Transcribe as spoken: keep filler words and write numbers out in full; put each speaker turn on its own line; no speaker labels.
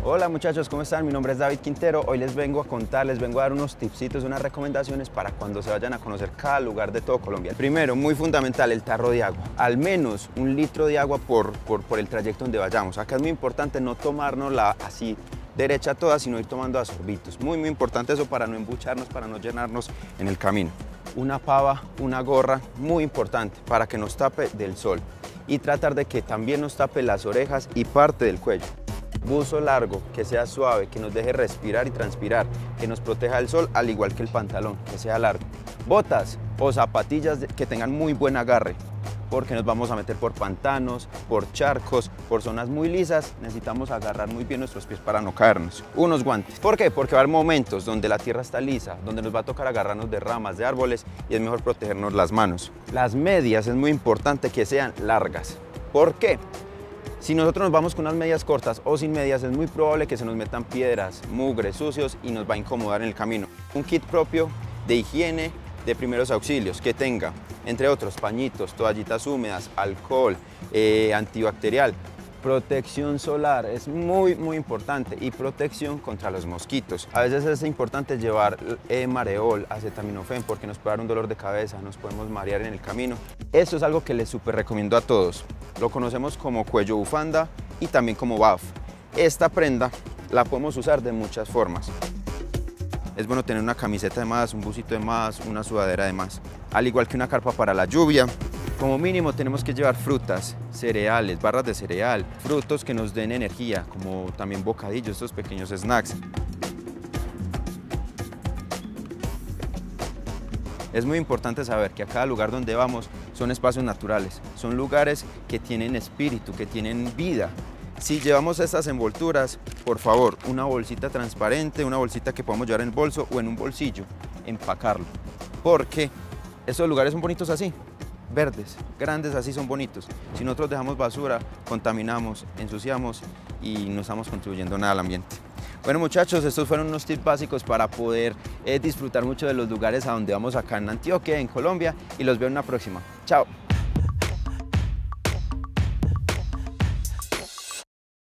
Hola muchachos, ¿cómo están? Mi nombre es David Quintero. Hoy les vengo a contar, les vengo a dar unos tipsitos, unas recomendaciones para cuando se vayan a conocer cada lugar de todo Colombia. Primero, muy fundamental, el tarro de agua. Al menos un litro de agua por, por, por el trayecto donde vayamos. Acá es muy importante no tomárnosla así derecha toda, sino ir tomando a sorbitos. Muy, muy importante eso para no embucharnos, para no llenarnos en el camino. Una pava, una gorra, muy importante para que nos tape del sol. Y tratar de que también nos tape las orejas y parte del cuello. Buzo largo, que sea suave, que nos deje respirar y transpirar, que nos proteja del sol, al igual que el pantalón, que sea largo. Botas o zapatillas que tengan muy buen agarre, porque nos vamos a meter por pantanos, por charcos, por zonas muy lisas. Necesitamos agarrar muy bien nuestros pies para no caernos. Unos guantes. ¿Por qué? Porque va a haber momentos donde la tierra está lisa, donde nos va a tocar agarrarnos de ramas, de árboles, y es mejor protegernos las manos. Las medias es muy importante que sean largas. ¿Por qué? Si nosotros nos vamos con unas medias cortas o sin medias, es muy probable que se nos metan piedras, mugres, sucios y nos va a incomodar en el camino. Un kit propio de higiene, de primeros auxilios, que tenga, entre otros, pañitos, toallitas húmedas, alcohol, eh, antibacterial, protección solar, es muy, muy importante, y protección contra los mosquitos. A veces es importante llevar eh, mareol, acetaminofén, porque nos puede dar un dolor de cabeza, nos podemos marear en el camino. Esto es algo que les súper recomiendo a todos. Lo conocemos como cuello bufanda y también como B A F. Esta prenda la podemos usar de muchas formas. Es bueno tener una camiseta de más, un busito de más, una sudadera de más, al igual que una carpa para la lluvia. Como mínimo tenemos que llevar frutas, cereales, barras de cereal, frutos que nos den energía, como también bocadillos, estos pequeños snacks. Es muy importante saber que a cada lugar donde vamos son espacios naturales, son lugares que tienen espíritu, que tienen vida. Si llevamos estas envolturas, por favor, una bolsita transparente, una bolsita que podamos llevar en el bolso o en un bolsillo, empacarlo, porque estos lugares son bonitos así. Verdes, grandes, así son bonitos. Si nosotros dejamos basura, contaminamos, ensuciamos y no estamos contribuyendo nada al ambiente. Bueno muchachos, estos fueron unos tips básicos para poder eh, disfrutar mucho de los lugares a donde vamos acá en Antioquia, en Colombia, y los veo en una próxima. Chao.